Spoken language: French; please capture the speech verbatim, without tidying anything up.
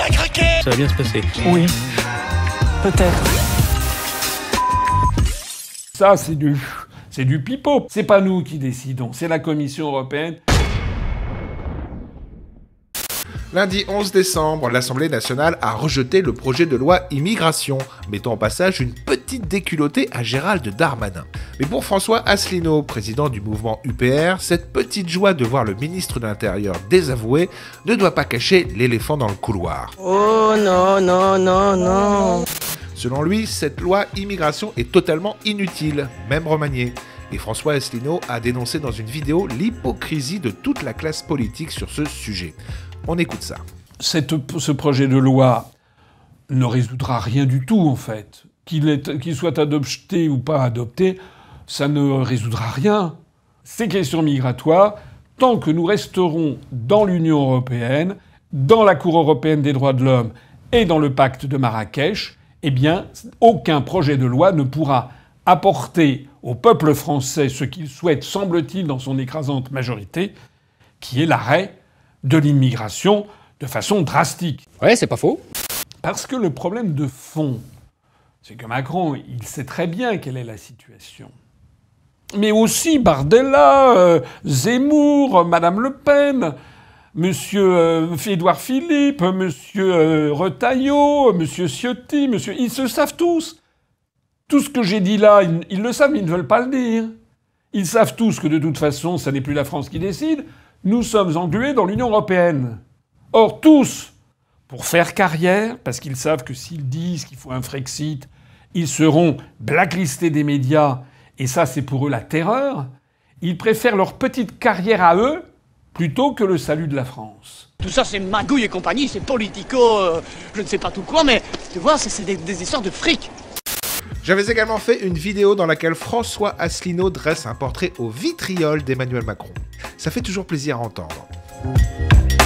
t'as craqué. Ça va bien se passer. Oui, peut-être. Ça, c'est du... c'est du pipeau. C'est pas nous qui décidons, c'est la Commission européenne. Lundi onze décembre, l'Assemblée nationale a rejeté le projet de loi immigration, mettant au passage une petite déculottée à Gérald Darmanin. Mais pour François Asselineau, président du mouvement U P R, cette petite joie de voir le ministre de l'Intérieur désavoué ne doit pas cacher l'éléphant dans le couloir. Oh non, non, non, non. Selon lui, cette loi immigration est totalement inutile, même remaniée. Et François Asselineau a dénoncé dans une vidéo l'hypocrisie de toute la classe politique sur ce sujet. On écoute ça. Cette, ce projet de loi ne résoudra rien du tout, en fait. Qu'il est, qu'il soit adopté ou pas adopté, ça ne résoudra rien. Ces questions migratoires, tant que nous resterons dans l'Union européenne, dans la Cour européenne des droits de l'homme et dans le pacte de Marrakech, eh bien, aucun projet de loi ne pourra apporter au peuple français ce qu'il souhaite, semble-t-il, dans son écrasante majorité, qui est l'arrêt de l'immigration de façon drastique. Ouais, c'est pas faux. Parce que le problème de fond, c'est que Macron, il sait très bien quelle est la situation. Mais aussi Bardella, euh, Zemmour, Madame Le Pen, Monsieur euh, Édouard Philippe, Monsieur euh, Retailleau, Monsieur Ciotti, Monsieur... Ils se savent tous. Tout ce que j'ai dit là, ils, ils le savent, mais ils ne veulent pas le dire. Ils savent tous que de toute façon, ça n'est plus la France qui décide. Nous sommes englués dans l'Union européenne. Or, tous, pour faire carrière, parce qu'ils savent que s'ils disent qu'il faut un Frexit, ils seront blacklistés des médias, et ça, c'est pour eux la terreur, ils préfèrent leur petite carrière à eux plutôt que le salut de la France. Tout ça, c'est magouille et compagnie, c'est politico, euh, je ne sais pas tout quoi, mais tu vois, c'est des, des histoires de fric. J'avais également fait une vidéo dans laquelle François Asselineau dresse un portrait au vitriol d'Emmanuel Macron. Ça fait toujours plaisir à entendre.